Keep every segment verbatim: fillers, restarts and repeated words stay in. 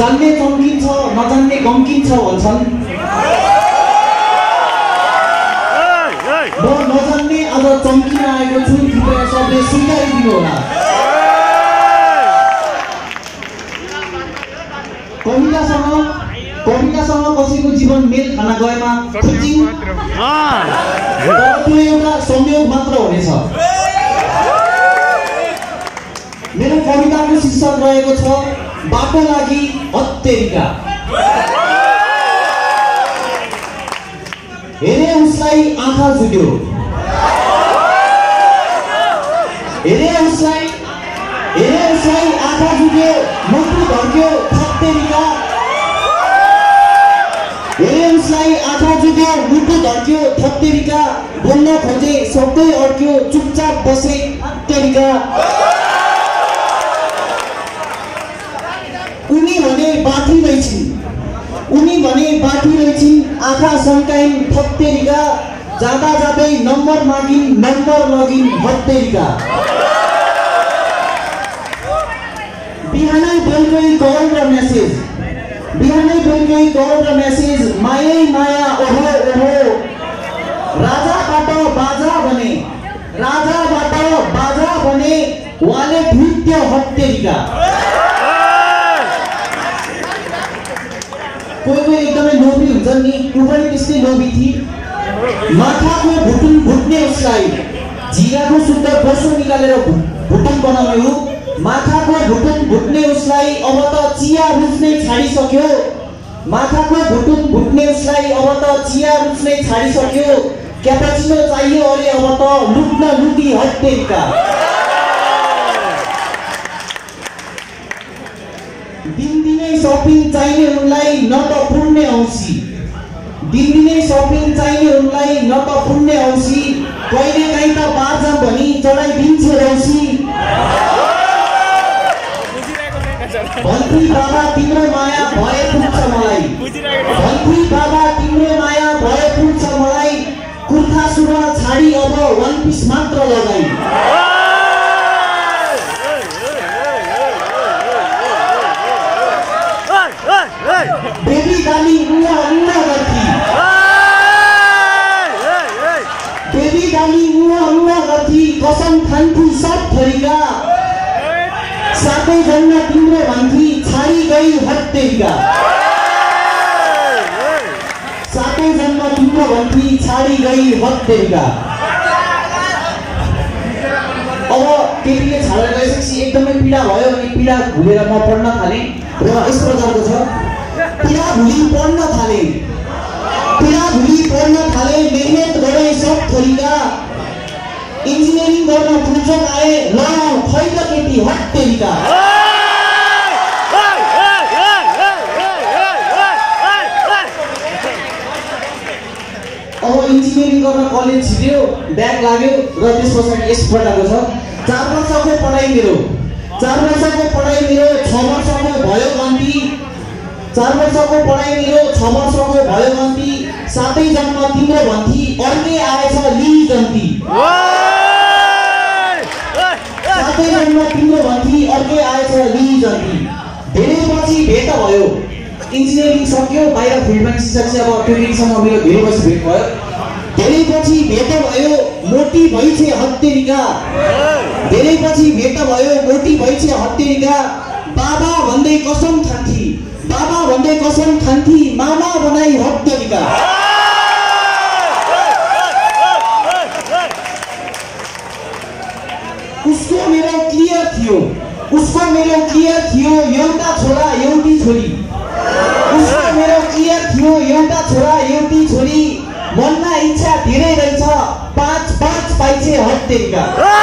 जान्ने चम्किन्छ नजान्ने गम्किन्छ भन्छन्। म नजान्ने आज चम्किन आएको छु, कृपया सबले स्वीकारिदिनु होला। कवितासँग कवितासँग कसैको जीवन मेल खान गएमा खुचिङ, तर त्यो एउटा संयोग मात्र हुनेछ। मेरो कविताको शीर्षक रहेको छ बाटो लागि हत्तेरिका। हेरे उसलाई आँखा जुट्यो, हेरे उसलाई हेरे उसलाई आँखा जुट्यो, मुटु धड्क्यो हत्तेरिका। हेरे उसलाई आँखा जुट्यो, मुटु धड्क्यो हत्तेरिका। बोल्न खोजे शब्दै अड्क्यो, चुपचाप बसे हत्तेरिका। उनी भने बाठी रहेछिन्, उनी भने बाठी रहेछिन्, आँखा सन्काइन् हत्तेरिका। जाँदा जाँदै नम्बर मागिन्, नम्बर लगिन् हत्तेरिका। बिहानै बेलुकै कल र मेसेज, बिहानै बेलुकै कल र मेसेज, मायै माया ओहो ओहो। राजाबाट बाजा बने, राजाबाट बाजा बने, वाले नृत्य हत्तेरिका। कोही कोही एकदमै लोभी हुन्छन् नि, ऊ पनि त्यस्तै लोभी थिए। माथाको भुटुन भुट्ने उसलाई, जिराको शुद्ध बोसो निकालेर भुटुन बनाउने हो। माथाको भुटुन भुट्ने उसलाई अब त चिया रुच्नै छाडिसक्यो। माथाको भुटुन भुट्ने उसलाई अब त चिया रुच्नै छाडिसक्यो। क्यापाचिनो चाहियो अरे अब त लुट्न लुटी हत्तेरिका। दिनदिनै सपिङ चाहिने उनलाई न त पुण्य औँसी, दिनदिनै सपिङ चाहिने उनलाई न त पुण्य औँसी। कहिले काहीँ त बारजाम भनी चढाइदिन्छ रौसी। भन्थी बाबा तिम्रो माया भए पुग्छ मलाई, भन्थी बाबा तिम्रो माया भए पुग्छ मलाई। कुर्ता सुरुवाल छाडी अब वान पिस मात्र लगाई। बेबी गाली उहाँ उहाँ गर्थी, बेबी गाली उहाँ उहाँ गर्थी, कसम खान्थी सब थरीका। सातै जन्म तिम्रो भन्थी छाडी गई हत्तेरिका। सातै जन्म तिम्रो भन्थी छाडी गई हत्तेरिका। अब केटीले छाडेर गएपछि एकदमै पीडा भयो अनि पीडा भुलेर म पढ्न थालेँ र यस प्रकारको छ। पीडा भुली पढ्न थाले, पीडा भुली पढ्न थाले, मेहनत गरे सब थरीका। इन्जिनियरिङ गर्न पुल्चोक आए, ल खै त केटी हत्तेरिका। अब इन्जिनियरिङ गर्न कलेज छिर्यो, ब्याक लाग्यो र त्यस पछाडि यस प्रकारको छ। चार वर्षको पढाइ मेरो, चार वर्षको पढाइ मेरो, छ वर्षको भयो गन्ती। चार वर्षको पढाइ मेरो, छ वर्षको भयो गन्ती। सातै जन्म तिम्रो भन्थी अर्कै आएछ लि जन्ती। सातै जन्म तिम्रो भन्थी अर्कै आएछ लि जन्ती। धेरै पछि भेट भयो, इन्जिनियरिङ सक्यो, बाहिर फिल्डमा निस्किसकेपछि अब त्यो केटीसँग मेरो धेरै पछि भेट भयो। धेरै पछि भेट भयो, मोटी भइछे हत्तेरिका। धेरै पछि भेट भयो, मोटी भइछे हत्तेरिका। बाबा भन्दै कसम खान्थी, बाबा भन्दै कसम खान्थी, मामा बनाई हत्तेरिका। उसको मेरो क्लियर थियो, उसको मेरो क्लियर थियो, एउटा छोरा एउटी छोरी। उसको मेरो क्लियर थियो, एउटा छोरा एउटी छोरी। मनमा इच्छा धेरै रहेछ, पाँच पाँच पाइछे हत्तेरिका।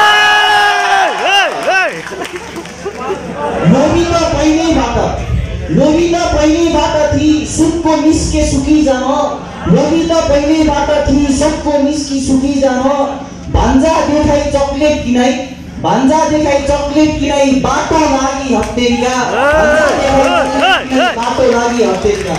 लोभी त पहिल्यैबाट, लोभी त पहिल्यैबाट थी, सुनको निस्के सुकी जान। लोभी त पहिल्यैबाट थी, सबको निस्की सुकी जान। भान्जा देखाई चक्लेट किनाई, भान्जा देखाई चक्लेट किनाई, बाटो लागि हत्तेरिका। भान्जा देखाई बाटो लागि हत्तेरिका।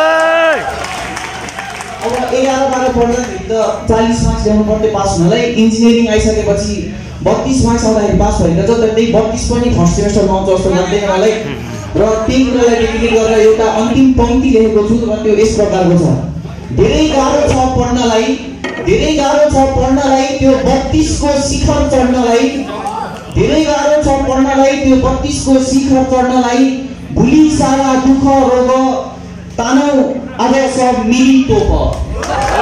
अब एघार बाह्र पढ्दाखेरि त चालिस मार्क्स ल्याउनु पर्थ्यो पास हुनलाई। इन्जिनियरिङ आइसकेपछि बत्तीस मार्क्स आउँदाखेरि पास भइन्छ। त्यही बत्तीस पनि फर्स्ट सेमेस्टरमा आउँछ जस्तो लाग्दैन मलाई। र र त्यही कुरालाई डेडिकेट गरेर एउटा अन्तिम पंक्ति लेखेको छु र त्यो यस प्रकारको छ। धेरै गाह्रो छ पढ्नलाई, धेरै गाह्रो छ पढ्नलाई त्यो बत्तीस को शिखर चढ्नलाई, धेरै गाह्रो छ पढ्नलाई त्यो बत्तीस को शिखर चढ्नलाई, भुली सारा दुःख रोग तानौ आज सब मिली तोप।